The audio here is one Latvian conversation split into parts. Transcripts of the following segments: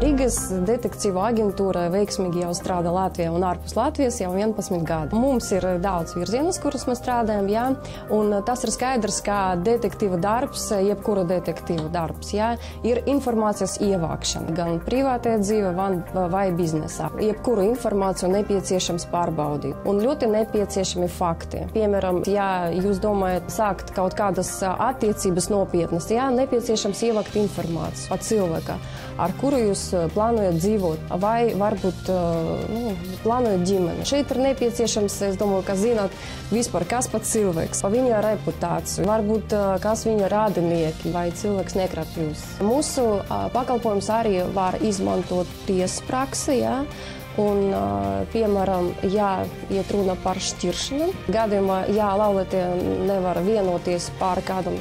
Rīgas detektīvu aģentūra veiksmīgi jau strādā Latvijā un ārpus Latvijas jau 11 gadi. Mums ir daudz virzienus, kurus mēs strādājam, jā, un tas ir skaidrs, ka detektīva darbs, jebkura detektīva darbs, jā, ir informācijas ievākšana, gan privātajā dzīvē, vai biznesā. Jebkuru informāciju nepieciešams pārbaudīt, un ļoti nepieciešami fakti. Piemēram, ja jūs domājat sākt kaut kādas attiecības nopietnas, jā, nepieciešams ievākt informāciju par cilvēku, ar kuru jūs plānojat dzīvot, vai varbūt plānojat ģimeni. Šeit ir nepieciešams, es domāju, ka zināt vispār, kas pat cilvēks, pa viņa reputāciju, varbūt kas viņa radinieki, vai cilvēks nekrapjūs. Mūsu pakalpojums arī var izmantot tiespraksi, jā. Un, piemēram, ja iet runa par šķiršanu, gadījumā, ja laulātie nevar vienoties par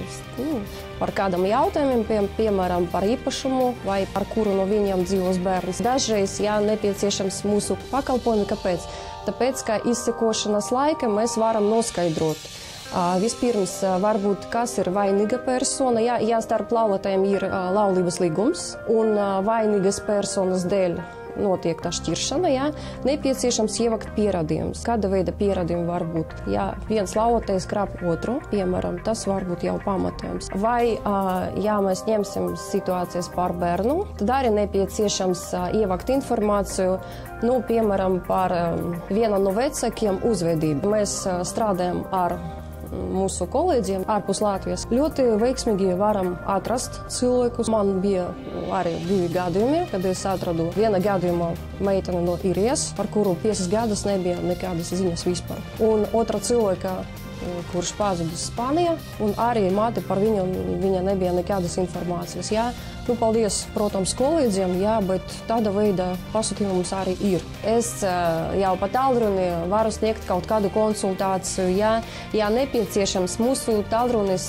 kādam jautājumiem, piemēram, par īpašumu vai par kuru no viņiem dzīvos bērns. Dažreiz, ja nepieciešams mūsu pakalpojumi, kāpēc? Tāpēc, ka izsekošanas laika mēs varam noskaidrot. Vispirms, varbūt, kas ir vainīga persona, ja starp laulātajiem ir laulības līgums un vainīgas personas dēļ notiek tā šķiršana, jā, nepieciešams ievākt pierādījumus. Kāda veida pierādījumi var būt? Ja viens laulātais krāp otru, piemēram, tas var būt jau pamatojums. Vai, ja mēs ņemsim situācijas par bērnu, tad arī nepieciešams ievākt informāciju, piemēram, par viena no vecākiem uzvedību. Mēs strādājam ar mūsu kolēģiem ārpus Latvijas. Ļoti veiksmīgi varam atrast cilvēkus. Man bija arī 2 gadījumi, kad es atradu viena gadījumā meiteni no Irijas, par kuru 5 gadus nebija nekādas ziņas vispār. Un otra cilvēka, kurš pazudis Spānijā, un arī māte par viņu, viņa nebija nekādas informācijas. Jā. Paldies, protams, kolēģiem, jā, bet tāda veida pasūtījumi mums arī ir. Es jau pa tālruni varu sniegt kaut kādu konsultāciju, ja nepieciešams. Mūsu tālrunis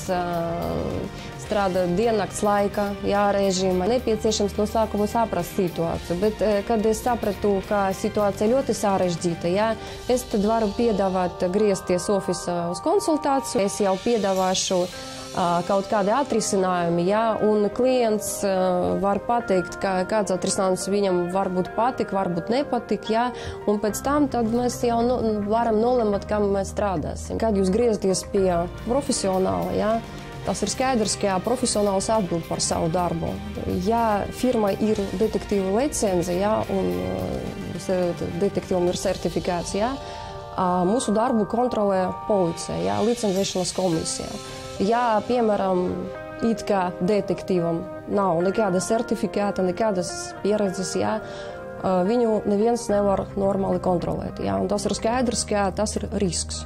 strādā diennakts laika, režīmā. Nepieciešams no sākuma saprast situāciju, bet kad es sapratu, ka situācija ļoti sarežģīta, es tad varu piedāvāt griezties ofisā uz konsultāciju. Es jau piedāvāšu kaut kādi atrisinājumi, un klients var pateikt, ka kāds atrisinājums viņam varbūt patik, varbūt nepatik, un pēc tam tad mēs jau varam nolemt, kā mēs strādāsim. Kad jūs griezties pie profesionāla, tas ir skaidrs, ka profesionāls atbild par savu darbu. Ja firma ir detektīva licence, un detektīvam ir certifikāts, mūsu darbu kontrolē policija, licencēšanas komisija. Ja, piemēram, it kā detektīvam nav nekāda certifikāta, nekādas pieredzes, viņu neviens nevar normāli kontrolēt. Un tas ir skaidrs, ka tas ir risks.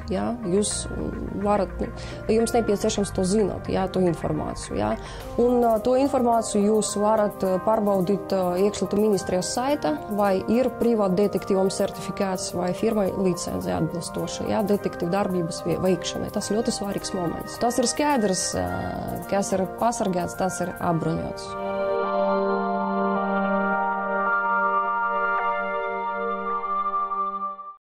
Jums nepieciešams to zināt, to informāciju. Un to informāciju jūs varat pārbaudīt iekšlietu ministrijas saita, vai ir privāta detektīvam certifikāts vai firmai licence atbilstoša, detektīva darbības veikšanai. Tas ļoti svarīgs moments. Tas ir skaidrs, kas ir pasargāts, tas ir apbruņots.